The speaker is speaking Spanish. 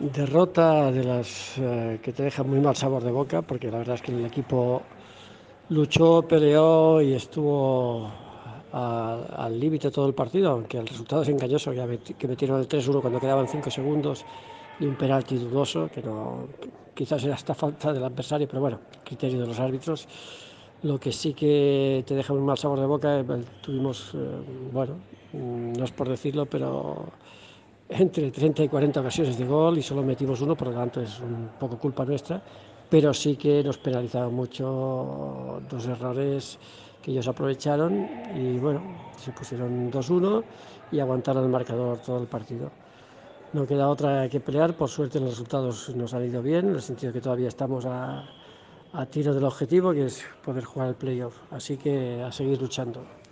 Derrota de las que te dejan muy mal sabor de boca, porque la verdad es que el equipo luchó, peleó y estuvo al límite todo el partido, aunque el resultado es engañoso, que metieron el 3-1 cuando quedaban 5 segundos y un penalti dudoso, que no, quizás era hasta falta del adversario, pero bueno, criterio de los árbitros. Lo que sí que te deja un mal sabor de boca, tuvimos, bueno, no es por decirlo, pero entre 30 y 40 ocasiones de gol y solo metimos uno, por lo tanto es un poco culpa nuestra, pero sí que nos penalizaron mucho dos errores que ellos aprovecharon y bueno, se pusieron 2-1 y aguantaron el marcador todo el partido. No queda otra que pelear, por suerte los resultados nos han ido bien, en el sentido que todavía estamos a tiro del objetivo, que es poder jugar el playoff, así que a seguir luchando.